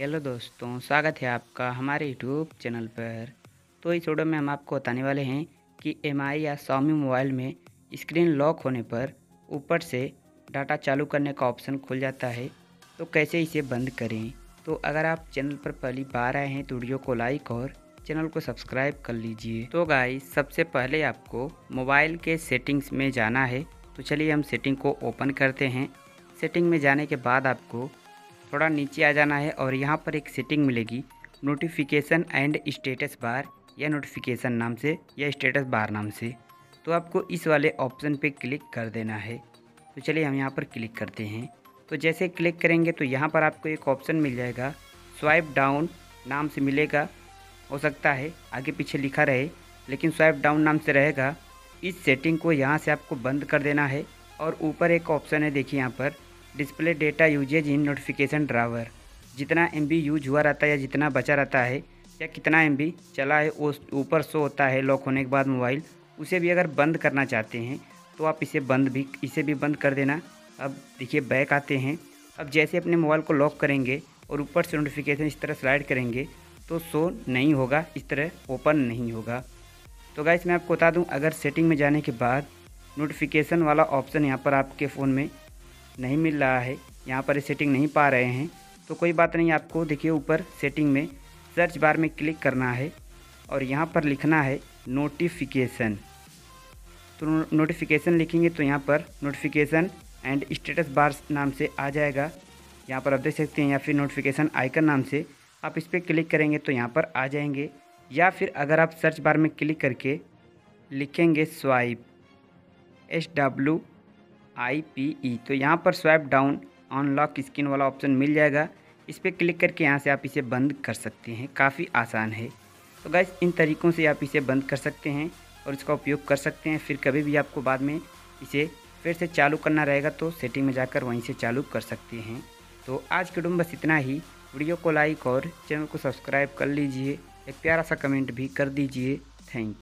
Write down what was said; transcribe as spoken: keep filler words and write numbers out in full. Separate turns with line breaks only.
Hello दोस्तों, स्वागत है आपका हमारे यूट्यूब चैनल पर। तो इस वीडियो में हम आपको बताने वाले हैं कि एम आई या Xiaomi मोबाइल में स्क्रीन लॉक होने पर ऊपर से डाटा चालू करने का ऑप्शन खुल जाता है, तो कैसे इसे बंद करें। तो अगर आप चैनल पर पहली बार आए हैं तो वीडियो को लाइक और चैनल को सब्सक्राइब कर लीजिए। तो गाइस, सबसे पहले आपको मोबाइल के सेटिंग्स में जाना है। तो चलिए हम सेटिंग को ओपन करते हैं। सेटिंग में जाने के बाद आपको थोड़ा नीचे आ जाना है और यहाँ पर एक सेटिंग मिलेगी नोटिफिकेशन एंड स्टेटस बार या नोटिफिकेशन नाम से या स्टेटस बार नाम से। तो आपको इस वाले ऑप्शन पे क्लिक कर देना है। तो चलिए हम यहाँ पर क्लिक करते हैं। तो जैसे क्लिक करेंगे तो यहाँ पर आपको एक ऑप्शन मिल जाएगा, स्वाइप डाउन नाम से मिलेगा। हो सकता है आगे पीछे लिखा रहे, लेकिन स्वाइप डाउन नाम से रहेगा। इस सेटिंग को यहाँ से आपको बंद कर देना है। और ऊपर एक ऑप्शन है, देखिए यहाँ पर display data usage in notification drawer. जितना एम बी यूज हुआ रहता है या जितना बचा रहता है या कितना एम बी चला है वो ऊपर शो होता है लॉक होने के बाद मोबाइल। उसे भी अगर बंद करना चाहते हैं तो आप इसे बंद भी इसे भी बंद कर देना। अब देखिए बैक आते हैं। अब जैसे अपने मोबाइल को लॉक करेंगे और ऊपर से नोटिफिकेशन इस तरह स्लाइड करेंगे तो शो नहीं होगा, इस तरह ओपन नहीं होगा। तो गाइस मैं आपको बता दूं, अगर सेटिंग में जाने के बाद नोटिफिकेशन वाला ऑप्शन यहाँ पर आपके फ़ोन में नहीं मिल रहा है, यहाँ पर सेटिंग नहीं पा रहे हैं, तो कोई बात नहीं। आपको देखिए ऊपर सेटिंग में सर्च बार में क्लिक करना है और यहाँ पर लिखना है नोटिफिकेशन। तो नोटिफिकेशन लिखेंगे तो यहाँ पर नोटिफिकेशन एंड स्टेटस बार नाम से आ जाएगा। यहाँ पर आप देख सकते हैं, या फिर नोटिफिकेशन आइकन नाम से आप इस पर क्लिक करेंगे तो यहाँ पर आ जाएंगे। या फिर अगर आप सर्च बार में क्लिक करके लिखेंगे swipe S W I P E, तो यहाँ पर स्वाइप डाउन अनलॉक स्क्रीन वाला ऑप्शन मिल जाएगा। इस पर क्लिक करके यहाँ से आप इसे बंद कर सकते हैं। काफ़ी आसान है। तो गाइस इन तरीक़ों से आप इसे बंद कर सकते हैं और इसका उपयोग कर सकते हैं। फिर कभी भी आपको बाद में इसे फिर से चालू करना रहेगा तो सेटिंग में जाकर वहीं से चालू कर सकते हैं। तो आज के वीडियो में बस इतना ही। वीडियो को लाइक और चैनल को सब्सक्राइब कर लीजिए। एक प्यारा सा कमेंट भी कर दीजिए। थैंक